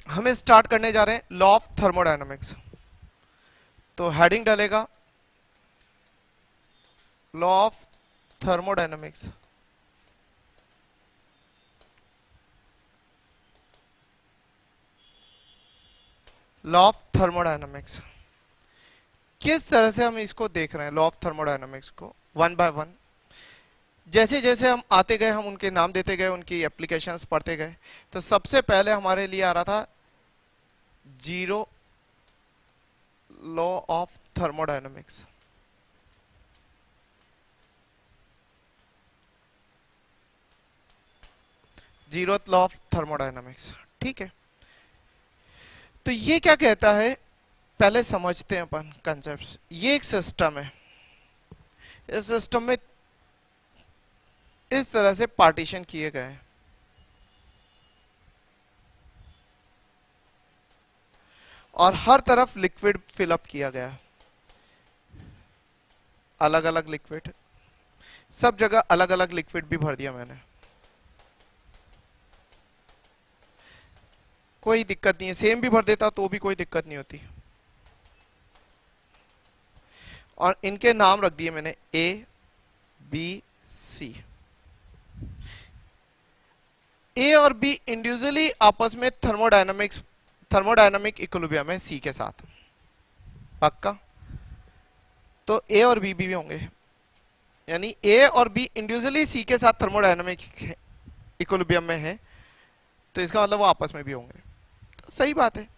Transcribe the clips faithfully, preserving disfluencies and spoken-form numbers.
हमें स्टार्ट करने जा रहे हैं लॉ ऑफ थर्मोडायनामिक्स। तो हेडिंग डालेगा law of thermodynamics. Law of thermodynamics किस तरह से हम इसको देख रहे हैं, लॉ ऑफ थर्मोडायनामिक्स को वन बाय वन। जैसे जैसे हम आते गए हम उनके नाम देते गए, उनकी एप्लीकेशंस पढ़ते गए। तो सबसे पहले हमारे लिए आ रहा था zero law of thermodynamics. Zeroth law of thermodynamics, ठीक है। तो ये क्या कहता है, पहले समझते हैं अपन कंसेप्ट्स। ये एक सिस्टम है, इस सिस्टम में इस तरह से पार्टीशन किए गए हैं और हर तरफ लिक्विड फिलअप किया गया, अलग अलग लिक्विड, सब जगह अलग अलग लिक्विड भी भर दिया मैंने। कोई दिक्कत नहीं है, सेम भी भर देता तो भी कोई दिक्कत नहीं होती। और इनके नाम रख दिए मैंने ए बी सी। ए और बी इंडिविजुअली आपस में थर्मोडायनामिक्स थर्मोडायनामिक इक्विलिब्रियम है सी के साथ, पक्का। तो ए और बी भी होंगे, यानी ए और बी इंडिविजुअली सी के साथ थर्मोडायनामिक इक्विलिब्रियम में है, तो इसका मतलब वो आपस में भी होंगे। तो सही बात है।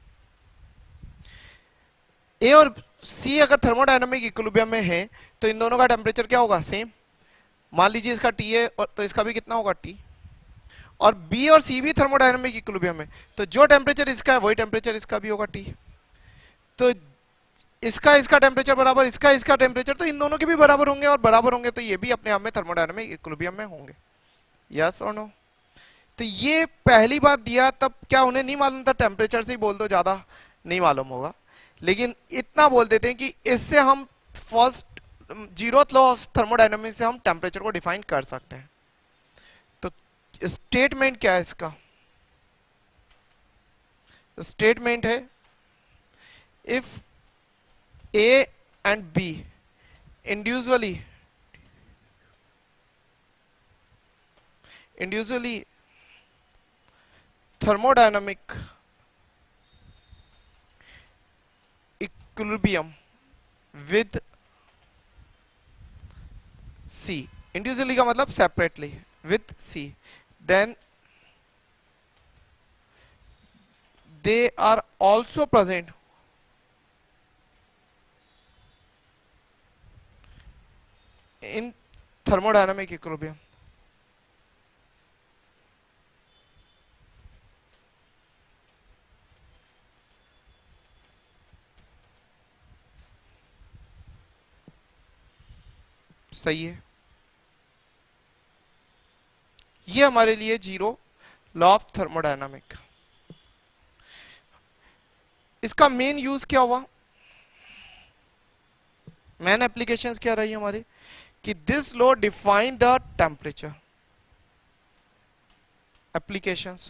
ए और सी अगर थर्मोडायनामिक इक्विलिब्रियम में है तो इन दोनों का टेम्परेचर क्या होगा, सेम। मान लीजिए इसका टी है और तो इसका भी कितना होगा, टी। और बी और सी भी थर्मोडायनामिक इक्विलिब्रियम में, तो जो टेम्परेचर इसका है वही टेम्परेचर इसका भी होगा, टी। तो इसका इसका टेम्परेचर बराबर, इसका इसका टेम्परेचर, तो इन दोनों के भी बराबर होंगे, और बराबर होंगे तो ये भी अपने आप में थर्मोडायनामिक इक्विलिब्रियम में होंगे। यस और नो। तो ये पहली बार दिया तब क्या उन्हें नहीं मालूम था, टेम्परेचर से ही बोल दो, ज्यादा नहीं मालूम होगा, लेकिन इतना बोल देते हैं कि इससे हम first zeroth law of thermodynamics से हम टेम्परेचर को डिफाइन कर सकते हैं। तो स्टेटमेंट क्या है इसका, स्टेटमेंट है if A and B individually individually thermodynamic equilibrium with C, individually का मतलब separately with C, then they are also present in thermodynamic equilibrium। सही है, ये हमारे लिए जीरो लॉ ऑफ थर्मोडायनामिक। इसका मेन यूज क्या हुआ, मेन एप्लीकेशंस क्या रही हमारी, कि this law define the temperature. Applications,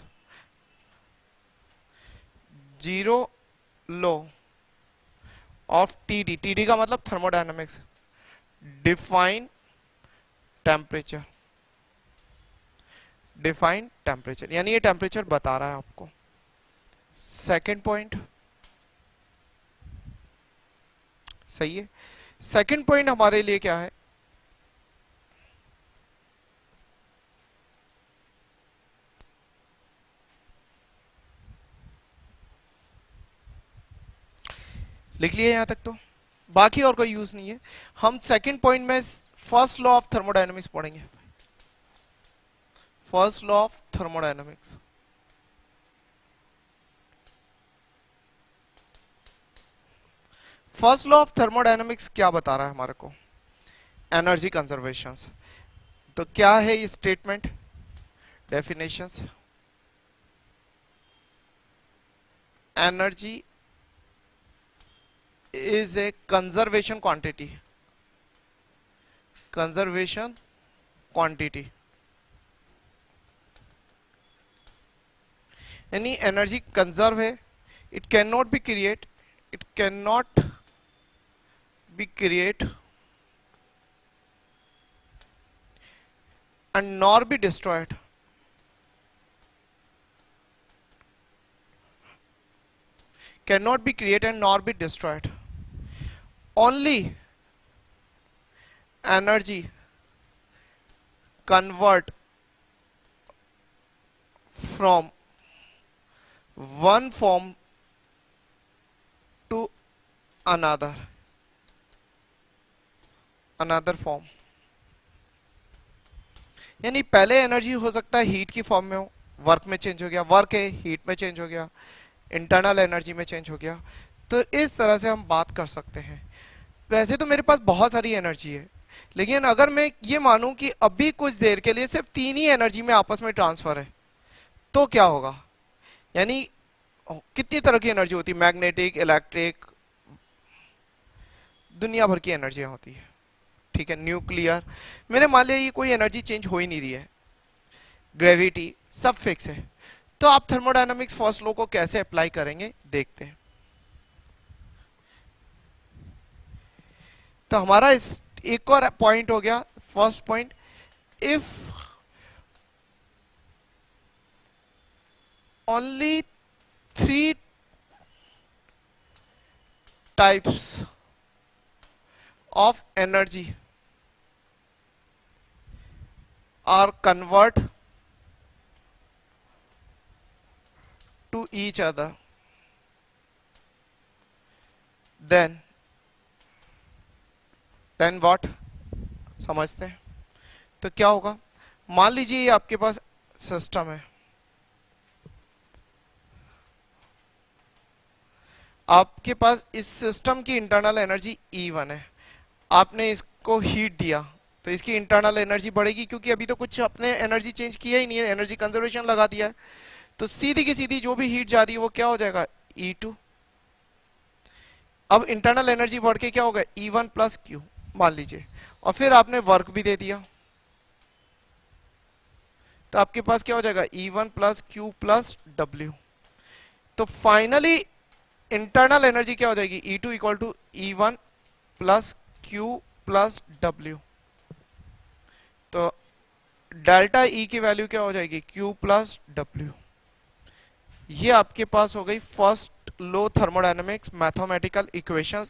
zero law of TD, TD का मतलब thermodynamics, define temperature, define temperature, यानी ये टेम्परेचर बता रहा है आपको। सेकंड पॉइंट, सही है। सेकंड पॉइंट हमारे लिए क्या है, लिख लिए यहां तक, तो बाकी और कोई यूज नहीं है। हम सेकंड पॉइंट में फर्स्ट लॉ ऑफ थर्मोडायनामिक्स पढ़ेंगे। First law of thermodynamics, first law of thermodynamics क्या बता रहा है हमारे को, एनर्जी कंजर्वेशन। तो क्या है ये statement, definitions, energy is a conservation quantity, conservation quantity यानी एनर्जी कंजर्व है, it can not be create, it can not be create and nor be destroyed. Cannot be created and nor be destroyed. Only energy convert from one form to another another form. यानी पहले energy हो सकता है heat की form में हो, work में change हो गया, वर्क है हीट में चेंज हो गया, इंटरनल एनर्जी में चेंज हो गया. तो इस तरह से हम बात कर सकते हैं. वैसे तो मेरे पास बहुत सारी एनर्जी है, लेकिन अगर मैं ये मानूं कि अभी कुछ देर के लिए सिर्फ तीन ही एनर्जी में आपस में ट्रांसफर है, तो क्या होगा? यानी कितनी तरह की एनर्जी होती है? मैग्नेटिक, इलेक्ट्रिक, दुनिया भर की एनर्जी होती है. ठीक है, न्यूक्लियर. मैंने मान लिया ये कोई एनर्जी चेंज हो ही नहीं रही है, ग्रेविटी सब फिक्स है. तो आप थर्मोडायनामिक्स फर्स्ट लॉ को कैसे अप्लाई करेंगे देखते हैं. तो हमारा इस एक और पॉइंट हो गया. First point, if only three types of energy are convert to each other, then then what? समझते हैं. तो क्या होगा? मान लीजिए ये आपके पास सिस्टम है, आपके पास इस सिस्टम की इंटरनल एनर्जी ई वन है. आपने इसको हीट दिया तो इसकी इंटरनल एनर्जी बढ़ेगी, क्योंकि अभी तो कुछ अपने एनर्जी चेंज किया ही नहीं है, एनर्जी कंजर्वेशन लगा दिया है. तो सीधी की सीधी जो भी हीट जा रही है वो क्या हो जाएगा? E two. अब इंटरनल एनर्जी बढ़ के क्या होगा? ई वन प्लस क्यू मान लीजिए. और फिर आपने वर्क भी दे दिया, तो आपके पास क्या हो जाएगा? E one plus Q plus W. तो फाइनली इंटरनल एनर्जी क्या हो जाएगी? E two equal to E one plus Q plus W. तो डेल्टा ई की वैल्यू क्या हो जाएगी? Q plus W. ये आपके पास हो गई first law thermodynamics mathematical equations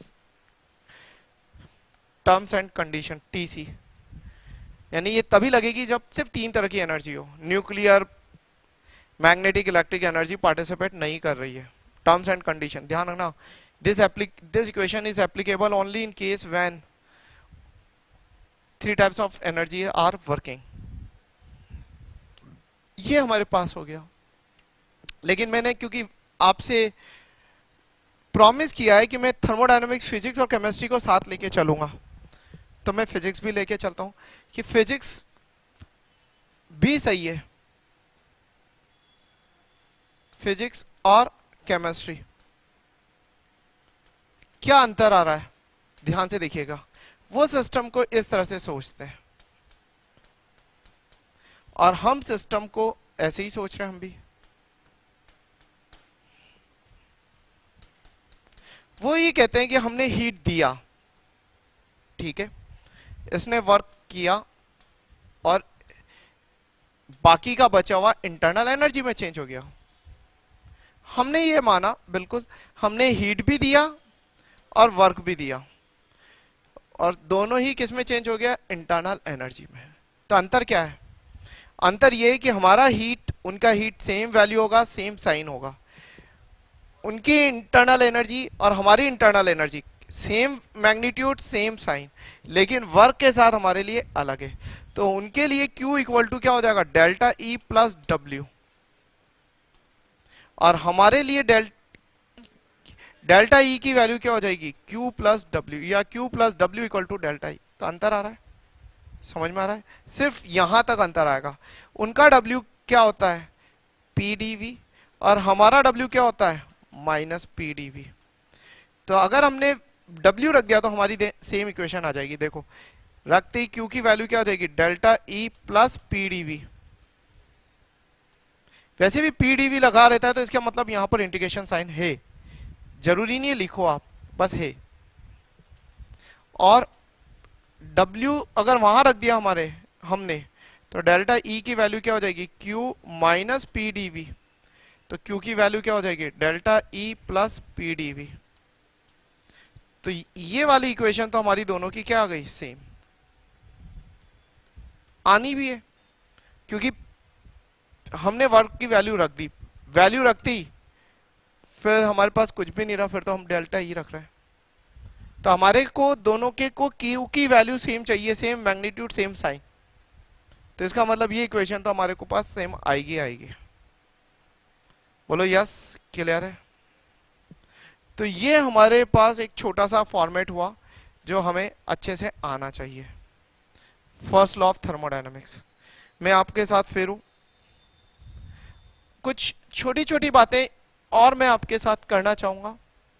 terms and condition, TC. यानी ये तभी लगेगी जब सिर्फ तीन तरह की एनर्जी हो, nuclear, magnetic, electric energy participate नहीं कर रही है. टर्म्स एंड कंडीशन ध्यान रखना. This applic this equation is applicable only in case when three types of energy are working. ये हमारे पास हो गया. लेकिन मैंने क्योंकि आपसे प्रॉमिस किया है कि मैं थर्मोडायनामिक्स, फिजिक्स और केमिस्ट्री को साथ लेके चलूंगा, तो मैं फिजिक्स भी लेके चलता हूं कि फिजिक्स भी सही है. फिजिक्स और केमिस्ट्री क्या अंतर आ रहा है? ध्यान से देखिएगा. वो सिस्टम को इस तरह से सोचते हैं और हम सिस्टम को ऐसे ही सोच रहे हैं. हम भी वो ये कहते हैं कि हमने हीट दिया, ठीक है, इसने वर्क किया और बाकी का बचा हुआ इंटरनल एनर्जी में चेंज हो गया. हमने ये माना, बिल्कुल, हमने हीट भी दिया और वर्क भी दिया, और दोनों ही किस में चेंज हो गया? इंटरनल एनर्जी में. तो अंतर क्या है? अंतर ये है कि हमारा हीट, उनका हीट सेम वैल्यू होगा, सेम साइन होगा. उनकी इंटरनल एनर्जी और हमारी internal energy same magnitude, same sign, लेकिन वर्क के साथ हमारे लिए अलग है. तो उनके लिए Q इक्वल टू क्या हो जाएगा? Delta E plus W. और हमारे लिए डेल डेल्टा E की वैल्यू क्या हो जाएगी? Q प्लस डब्ल्यू, या Q plus W equal to delta E. तो अंतर आ रहा है, समझ में आ रहा है? सिर्फ यहां तक अंतर आएगा. उनका W क्या होता है? P D V, और हमारा W क्या होता है? Minus P D V. तो अगर हमने W रख दिया तो हमारी सेम इक्वेशन आ जाएगी. देखो, रखते ही Q की वैल्यू क्या हो जाएगी? Delta E plus P D V. वैसे भी पी डी वी लगा रहता है तो इसका मतलब यहां पर इंटीग्रेशन साइन है, जरूरी नहीं है लिखो आप, बस है। और W अगर वहां रख दिया हमारे हमने, तो डेल्टा E की वैल्यू क्या हो जाएगी, Q minus P D V. तो Q की वैल्यू क्या हो जाएगी, delta E plus P D V. तो ये वाली इक्वेशन तो हमारी दोनों की क्या आ गई, सेम आनी भी है, क्योंकि हमने वर्क की वैल्यू रख दी, वैल्यू रखती फिर हमारे पास कुछ भी नहीं रहा, फिर तो हम डेल्टा ई रख रहे हैं। तो हमारे को दोनों के को क्यू की वैल्यू सेम चाहिए, सेम मैग्नीट्यूड सेम साइन। तो इसका मतलब ये इक्वेशन तो हमारे को पास सेम आएगी आएगी। बोलो यस, क्लियर है। तो ये हमारे पास एक छोटा सा फॉर्मेट हुआ जो हमें अच्छे से आना चाहिए। First law of thermodynamics. मैं आपके साथ फिर हूं, कुछ छोटी छोटी बातें और मैं आपके साथ करना चाहूंगा,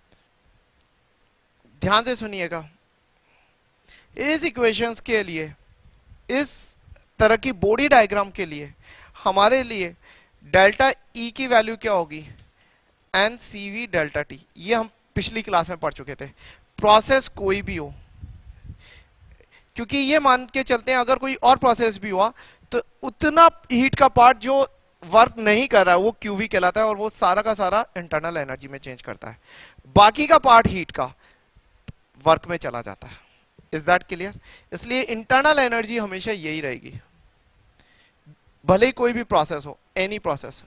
ध्यान से सुनिएगा। इस इक्वेशंस के लिए, इस तरह की बॉडी डायग्राम के लिए हमारे लिए डेल्टा ई की वैल्यू क्या होगी, N C V delta T. ये हम पिछली क्लास में पढ़ चुके थे। प्रोसेस कोई भी हो, क्योंकि ये मान के चलते हैं अगर कोई और प्रोसेस भी हुआ तो उतना हीट का पार्ट जो वर्क नहीं कर रहा है वो क्यूवी कहलाता है, और वो सारा का सारा इंटरनल एनर्जी में चेंज करता है। बाकी का पार्ट हीट का वर्क में चला जाता है। Is that clear? इसलिए इंटरनल एनर्जी हमेशा यही रहेगी, भले ही कोई भी प्रोसेस हो, any process.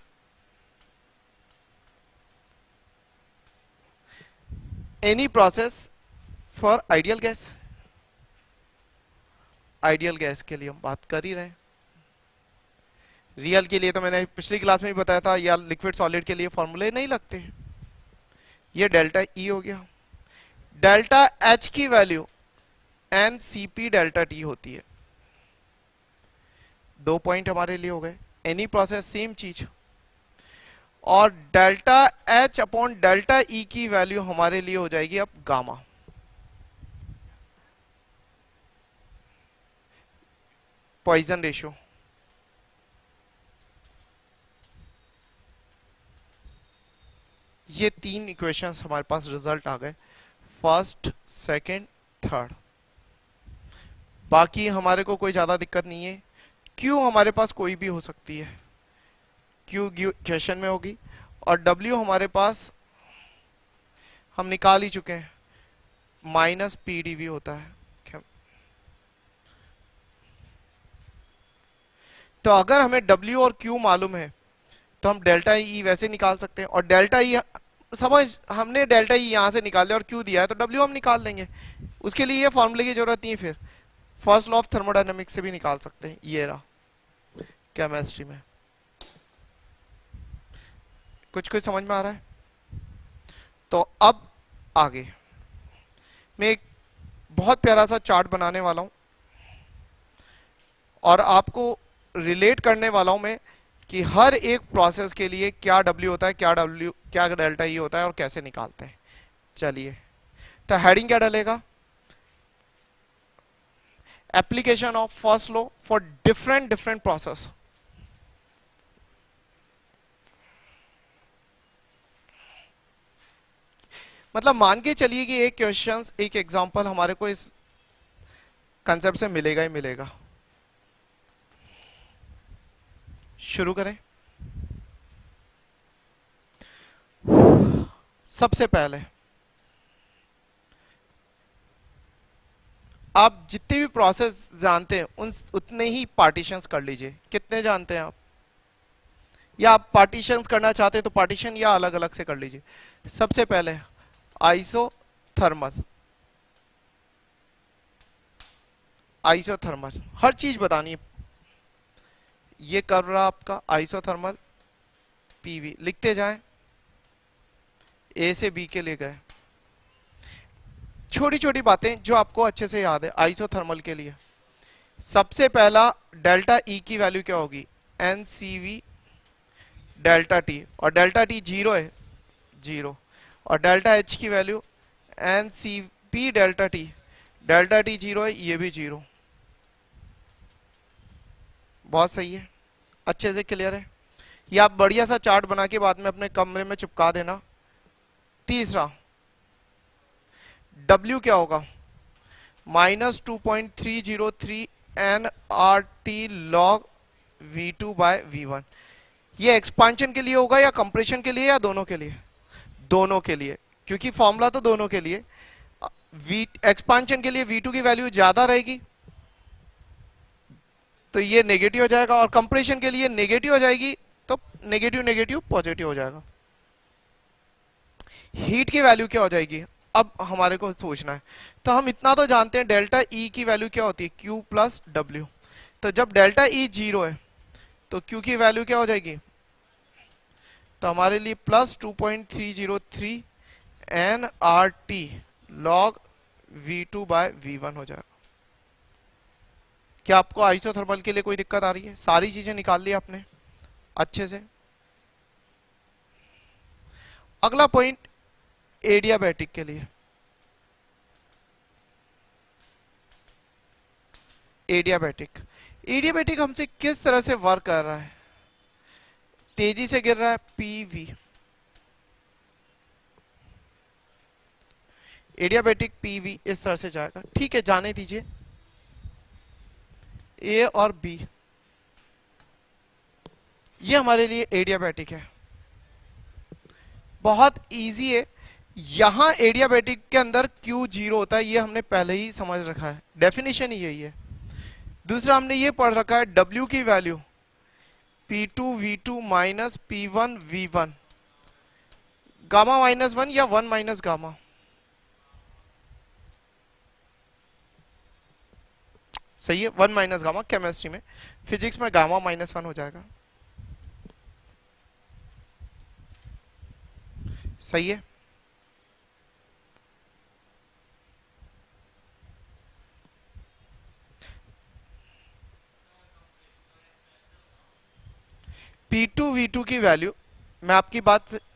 Any process for ideal gas, ideal gas के लिए हम बात कर ही रहे हैं। रियल के लिए तो मैंने पिछली क्लास में भी बताया था, या लिक्विड सॉलिड के लिए फॉर्मूले नहीं लगते। ये डेल्टा ई हो गया। डेल्टा एच की value N C P delta T होती है। दो पॉइंट हमारे लिए हो गए। एनी प्रोसेस सेम चीज। और delta H upon delta E की वैल्यू हमारे लिए हो जाएगी अब गामा। Poisson ratio. ये तीन इक्वेशंस हमारे पास रिजल्ट आ गए, फर्स्ट, सेकंड, थर्ड। बाकी हमारे को कोई ज्यादा दिक्कत नहीं है। क्यू हमारे पास कोई भी हो सकती है, क्यू क्वेश्चन में होगी। और डब्ल्यू हमारे पास हम निकाल ही चुके हैं, माइनस पी डी वी होता है। तो अगर हमें W और Q मालूम है तो हम डेल्टा ई वैसे निकाल सकते हैं। और डेल्टा ई समझ, हमने डेल्टा ई यहां से निकाल दिया और Q दिया है तो W हम निकाल देंगे। उसके लिए ये फॉर्मूले की जरूरत नहीं है। फिर फर्स्ट लॉ ऑफ थर्मोडायनेमिक्स से भी निकाल सकते हैं। ये रहा केमिस्ट्री में। कुछ कुछ समझ में आ रहा है? तो अब आगे मैं एक बहुत प्यारा सा चार्ट बनाने वाला हूं और आपको रिलेट करने वाला हूं मैं कि हर एक प्रोसेस के लिए क्या W होता है, क्या W क्या डेल्टा ई होता है और कैसे निकालते हैं। चलिए, तो हेडिंग क्या डलेगा, application of first law for different different process. मतलब मान के चलिए कि एक क्वेश्चन, एक एग्जांपल हमारे को इस कंसेप्ट से मिलेगा ही मिलेगा। शुरू करें। सबसे पहले आप जितने भी प्रोसेस जानते हैं उन उतने ही पार्टीशंस कर लीजिए। कितने जानते हैं आप, या आप पार्टीशंस करना चाहते हैं तो पार्टीशन या अलग अलग से कर लीजिए। सबसे पहले आइसोथर्मल, आइसोथर्मल हर चीज बतानी है। ये कर रहा आपका आइसोथर्मल पीवी, लिखते जाएं। ए से बी के लिए गए। छोटी छोटी बातें जो आपको अच्छे से याद है आइसोथर्मल के लिए। सबसे पहला डेल्टा ई की वैल्यू क्या होगी, N C V delta T. और डेल्टा टी जीरो है, जीरो। और डेल्टा एच की value N C P delta T. Delta T zero है, ये भी जीरो। बहुत सही है, अच्छे से क्लियर है। ये आप बढ़िया सा चार्ट बना के बाद में अपने कमरे में चिपका देना। तीसरा W क्या होगा, minus two point three zero three N R T log V two by V one. ये एक्सपांशन के लिए होगा या कंप्रेशन के लिए या दोनों के लिए? दोनों के लिए, क्योंकि फॉर्मूला तो दोनों के लिए। वी एक्सपांशन के लिए वी टू की वैल्यू ज्यादा रहेगी तो ये नेगेटिव हो जाएगा, और कंप्रेशन के लिए नेगेटिव हो जाएगी तो नेगेटिव नेगेटिव पॉजिटिव हो जाएगा। हीट की वैल्यू क्या हो जाएगी, अब हमारे को सोचना है। तो हम इतना तो जानते हैं डेल्टा ई की वैल्यू क्या होती है, Q प्लस डब्ल्यू। तो जब डेल्टा ई जीरो है तो Q की वैल्यू क्या हो जाएगी, तो हमारे लिए plus two point three zero three N R T log V two by V one हो जाएगा। क्या आपको आइसोथर्मल के लिए कोई दिक्कत आ रही है? सारी चीजें निकाल ली आपने अच्छे से। अगला पॉइंट एडियाबैटिक के लिए। एडियाबैटिक एडियाबैटिक हमसे किस तरह से वर्क कर रहा है, तेजी से गिर रहा है, पीवी। एडियाबैटिक पीवी इस तरह से जाएगा, ठीक है, जाने दीजिए। ए और बी ये हमारे लिए एडियाबैटिक है, बहुत इजी है। यहां एडियाबैटिक के अंदर Q जीरो होता है, ये हमने पहले ही समझ रखा है, डेफिनेशन ही यही है। दूसरा हमने ये पढ़ रखा है W की value P two V two minus P one V one, gamma minus one या वन माइनस गामा। सही है, वन माइनस गामा। केमिस्ट्री में, फिजिक्स में गामा माइनस वन हो जाएगा। सही है। पी टू वी टू की वैल्यू, मैं आपकी बात से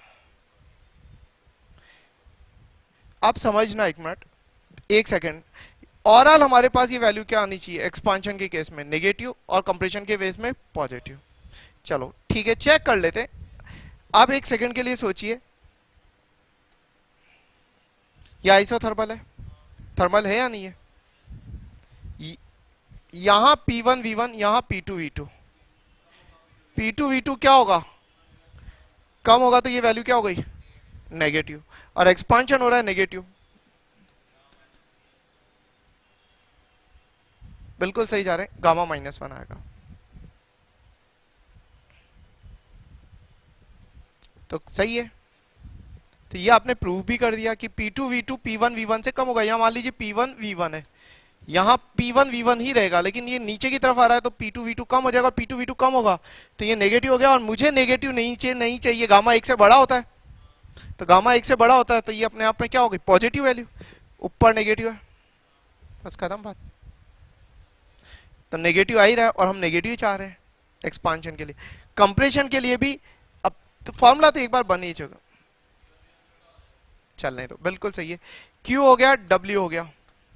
आप समझना, एक मिनट, एक सेकेंड। ओवरऑल हमारे पास ये वैल्यू क्या आनी चाहिए, एक्सपांशन के केस में नेगेटिव और कंप्रेशन के केस में पॉजिटिव। चलो ठीक है, चेक कर लेते हैं। आप एक सेकंड के लिए सोचिए, ये आइसोथर्मल है, थर्मल है या नहीं है? यहां पी वन वी वन, यहां P two V two. P two V two क्या होगा, कम होगा तो ये वैल्यू क्या हो गई, नेगेटिव, और एक्सपांशन हो रहा है नेगेटिव। बिल्कुल सही जा रहे हैं, गामा माइनस वन आएगा। तो सही है, तो ये आपने प्रूव भी कर दिया कि P two V two P one V one से कम होगा। यहां मान लीजिए पी वन वी वन है, यहां पी वन वी वन ही रहेगा, लेकिन ये नीचे की तरफ आ रहा है तो पी टू वी टू कम हो जाएगा। पी टू वी टू कम होगा तो ये नेगेटिव हो गया, और मुझे नेगेटिव नहीं चाहिए, नहीं चाहिए, गामा एक से बड़ा होता है। तो गामा एक से बड़ा होता है तो ये अपने आप में क्या होगी, पॉजिटिव वैल्यू, ऊपर नेगेटिव है, बस खत्म बात। तो नेगेटिव आ ही रहा है और हम नेगेटिव चाह रहे हैं एक्सपांशन के लिए। कंप्रेशन के लिए भी अब तो फॉर्मूला तो एक बार बन ही चुका, चलने दो, बिल्कुल सही है। Q हो गया, W हो गया,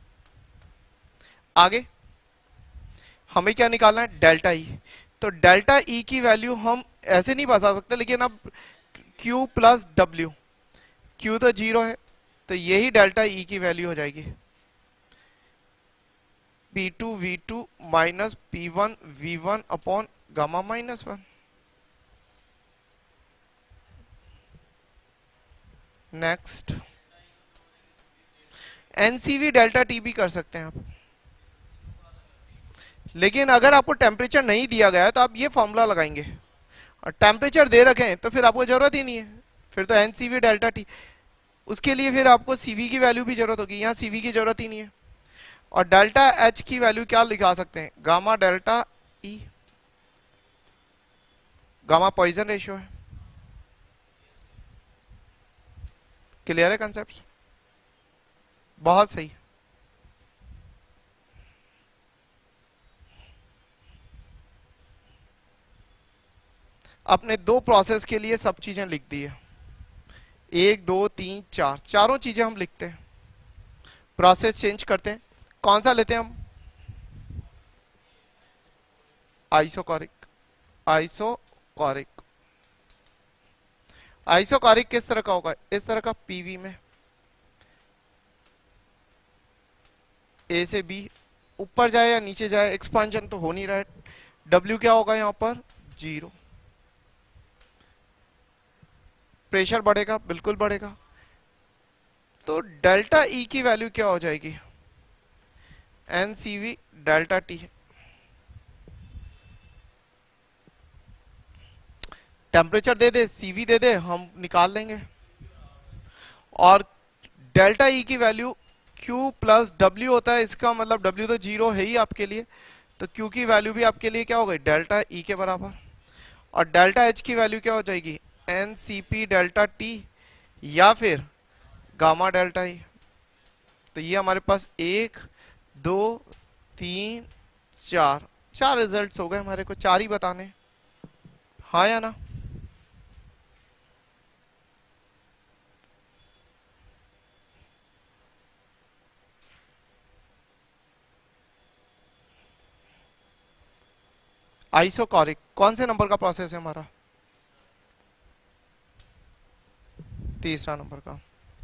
आगे हमें क्या निकालना है, डेल्टा ई। तो डेल्टा ई की वैल्यू हम ऐसे नहीं बता सकते, लेकिन अब Q प्लस डब्ल्यू, Q तो जीरो है तो यही डेल्टा ई की वैल्यू हो जाएगी, P two V two minus P one V one upon gamma minus one. Next, NCV delta T भी कर सकते हैं आप, लेकिन अगर आपको टेम्परेचर नहीं दिया गया है तो आप ये फॉर्मूला लगाएंगे, और टेम्परेचर दे रखे हैं तो फिर आपको जरूरत ही नहीं है, फिर तो एनसीवी डेल्टा टी। उसके लिए फिर आपको सीवी की वैल्यू भी जरूरत होगी, यहाँ सीवी की जरूरत ही नहीं है। और डेल्टा एच की वैल्यू क्या लिखा सकते हैं, gamma delta E, gamma Poisson ratio है। क्लियर है कंसेप्ट? बहुत सही। अपने दो प्रोसेस के लिए सब चीजें लिख दी है, एक दो तीन चार, चारों चीजें हम लिखते हैं। प्रोसेस चेंज करते हैं, कौन सा लेते हैं हम, आइसोकोरिक, आइसोकोरिक। आइसोकारिक किस तरह का होगा, इस तरह का, पीवी में ए से बी ऊपर जाए या नीचे जाए, एक्सपांशन तो हो नहीं रहा है। डब्ल्यू क्या होगा यहाँ पर, जीरो। प्रेशर बढ़ेगा, बिल्कुल बढ़ेगा। तो डेल्टा ई की वैल्यू क्या हो जाएगी, N C V delta T. Temperature दे दे, सीवी दे दे, हम निकाल लेंगे। और डेल्टा ई की वैल्यू Q प्लस डब्ल्यू होता है, इसका मतलब W तो जीरो है ही आपके लिए, तो Q की वैल्यू भी आपके लिए क्या हो गई, डेल्टा ई के बराबर। और डेल्टा एच की वैल्यू क्या हो जाएगी, N C P delta T या फिर गामा डेल्टा ई। तो ये हमारे पास एक, दो, तीन, चार, चार रिजल्ट्स हो गए हमारे को, चार ही बताने, हाँ या ना। आइसोकॉरिक कौन से नंबर का प्रोसेस है हमारा, तीसरा नंबर का।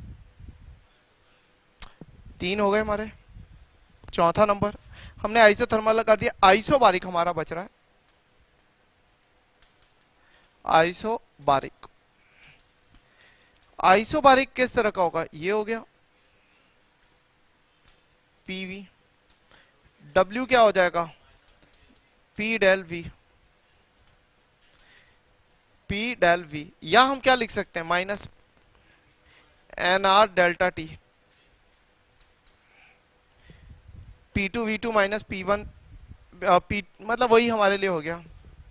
तीन हो गए हमारे। चौथा नंबर हमने आइसोथर्मल कर दिया, आइसोबारिक हमारा बच रहा है। आइसोबारिक, आइसोबारिक किस तरह का होगा, ये हो गया पीवी। डब्ल्यू क्या हो जाएगा, P del V, P del V, या हम क्या लिख सकते हैं, minus N R delta T, P two V two minus P one P, मतलब वही हमारे लिए हो गया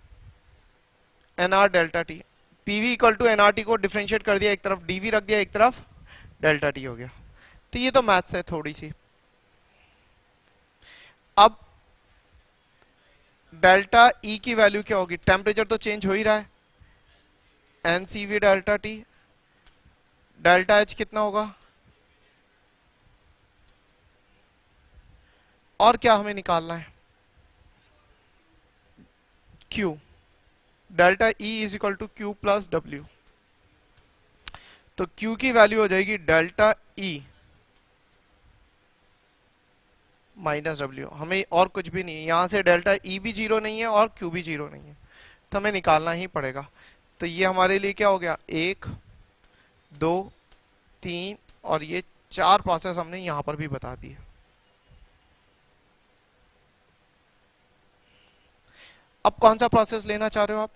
N R delta T. PV equal to N R T को डिफरेंशिएट कर दिया, एक तरफ डीवी रख दिया, एक तरफ डेल्टा टी हो गया। तो ये तो मैथ्स है थोड़ी सी। अब डेल्टा ई की वैल्यू क्या होगी, टेम्परेचर तो चेंज हो ही रहा है, N C V delta T, delta H कितना होगा, और क्या हमें निकालना है, Q, delta E is equal to Q plus W. तो Q की वैल्यू हो जाएगी डेल्टा E माइनस डब्ल्यू, हमें और कुछ भी नहीं है, यहां से डेल्टा E भी जीरो नहीं है और Q भी जीरो नहीं है, तो हमें निकालना ही पड़ेगा। तो ये हमारे लिए क्या हो गया, एक, दो, तीन, और ये चार प्रोसेस हमने यहां पर भी बता दिए। अब कौन सा प्रोसेस लेना चाह रहे हो आप,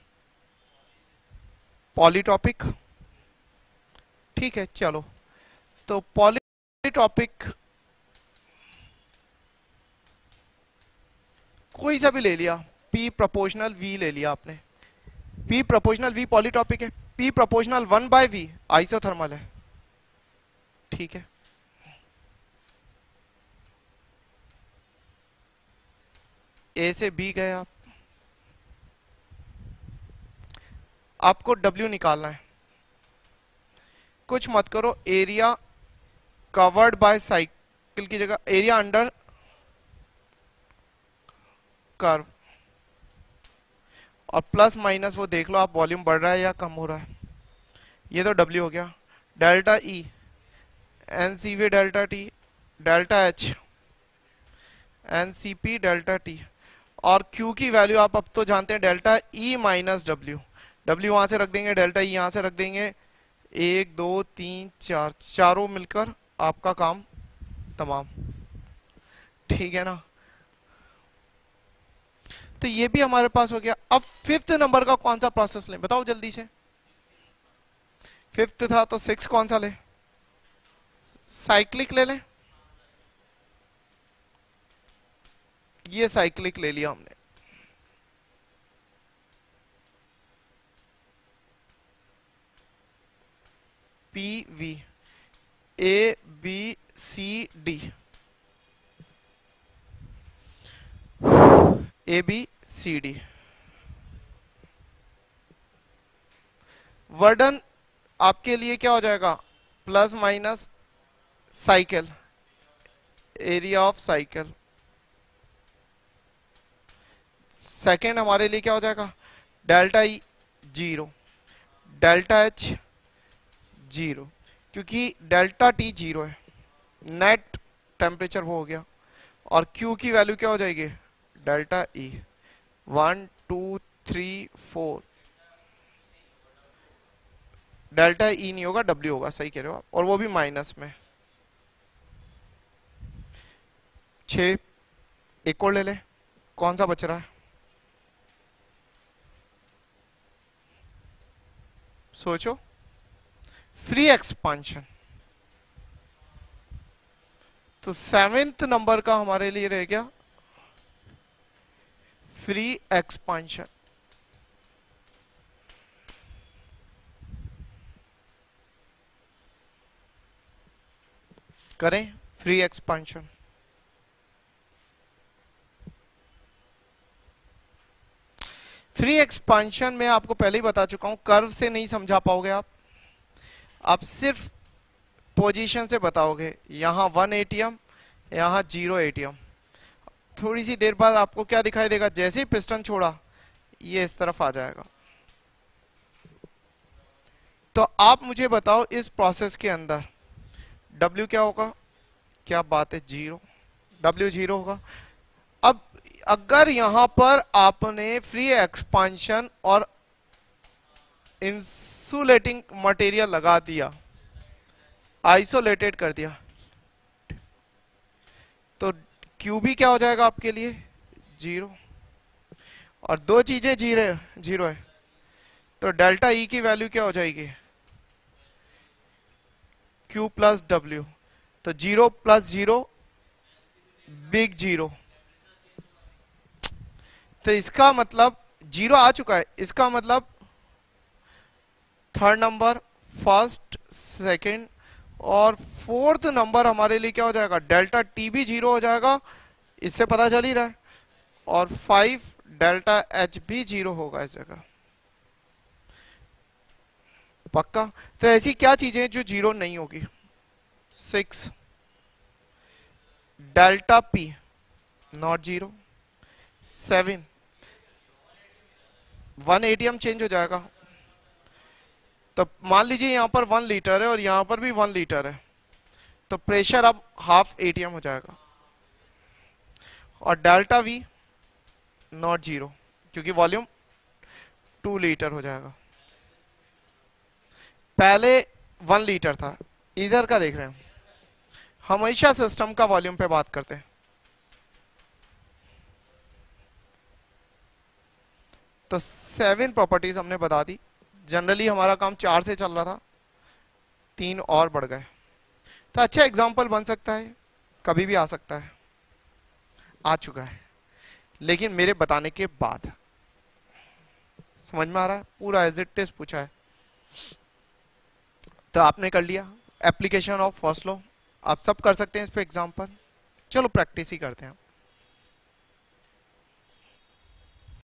पॉलीटॉपिक, ठीक है चलो। तो पॉलीटॉपिक कोई सा भी ले लिया, P प्रोपोर्शनल V ले लिया आपने, P प्रोपोर्शनल V पॉलीटॉपिक है, P proportional one by V isothermal है, ठीक है। A से B गए आप, आपको W निकालना है, कुछ मत करो, एरिया कवर्ड बाय साइकिल की जगह एरिया अंडर कर्व, और प्लस माइनस वो देख लो आप, वॉल्यूम बढ़ रहा है या कम हो रहा है। ये तो W हो गया, delta E, N C V delta T, delta H, N C P delta T, और Q की वैल्यू आप अब तो जानते हैं, delta E minus W. W वहां से रख देंगे, डेल्टा ई यहां से रख देंगे, एक, दो, तीन, चार, चारों मिलकर आपका काम तमाम, ठीक है ना। तो ये भी हमारे पास हो गया। अब फिफ्थ नंबर का कौन सा प्रोसेस लें, बताओ जल्दी से। फिफ्थ था तो सिक्स कौन सा ले, साइक्लिक ले लें, ये साइक्लिक ले लिया हमने। P V, A B C D, A B C D. Work done आपके लिए क्या हो जाएगा, plus minus cycle, area of cycle. Second हमारे लिए क्या हो जाएगा, delta E zero, delta H zero, क्योंकि डेल्टा टी जीरो है, नेट टेम्परेचर वो हो गया। और क्यू की वैल्यू क्या हो जाएगी, delta E, one two three four, delta E नहीं होगा, डब्ल्यू होगा, सही कह रहे हो आप, और वो भी माइनस में। छ, एक और ले ले, कौन सा बच रहा है, सोचो। फ्री एक्सपांशन, तो सेवेंथ नंबर का हमारे लिए रह गया फ्री एक्सपांशन। करें फ्री एक्सपांशन। फ्री एक्सपांशन में आपको पहले ही बता चुका हूं, कर्व से नहीं समझा पाओगे आप आप सिर्फ पोजीशन से बताओगे। यहां वन एटीएम, यहां जीरो एटीएम। थोड़ी सी देर बाद आपको क्या दिखाई देगा, जैसे ही पिस्टन छोड़ा ये इस तरफ आ जाएगा। तो आप मुझे बताओ इस प्रोसेस के अंदर W क्या होगा, क्या बात है, जीरो, W जीरो होगा। अब अगर यहां पर आपने फ्री एक्सपांशन और इंसुलेटिंग मटेरियल लगा दिया, आइसोलेटेड कर दिया, तो क्यू भी क्या हो जाएगा आपके लिए, जीरो। और दो चीजें जीरो जीरो है, तो डेल्टा ई की वैल्यू क्या हो जाएगी, क्यू प्लस डब्ल्यू। तो zero plus zero big zero. तो इसका मतलब जीरो आ चुका है, इसका मतलब थर्ड नंबर, फर्स्ट, सेकंड और फोर्थ नंबर हमारे लिए क्या हो जाएगा, डेल्टा टी भी जीरो हो जाएगा, इससे पता चल ही रहा है। और फाइव डेल्टा एच भी जीरो होगा इस जगह, पक्का। तो ऐसी क्या चीजें जो जीरो नहीं होगी, six delta P not zero, seven one ATM change हो जाएगा। तो मान लीजिए यहां पर वन लीटर है और यहां पर भी वन लीटर है, तो प्रेशर अब हाफ एटीएम हो जाएगा। और डेल्टा वी नॉट जीरो, क्योंकि वॉल्यूम टू लीटर हो जाएगा। पहले वन लीटर था, इधर का देख रहे हैं, हमेशा सिस्टम का वॉल्यूम पे बात करते हैं। तो सेवन प्रॉपर्टीज हमने बता दी। जनरली हमारा काम चार से चल रहा था, तीन और बढ़ गए। तो अच्छा एग्जाम्पल बन सकता है, कभी भी आ सकता है, आ चुका है, लेकिन मेरे बताने के बाद समझ में आ रहा है, पूरा एज इट इज पूछा है। तो आपने कर लिया एप्लीकेशन ऑफ फर्स्ट लॉ, आप सब कर सकते हैं इस पे एग्जाम्पल। चलो प्रैक्टिस ही करते हैं।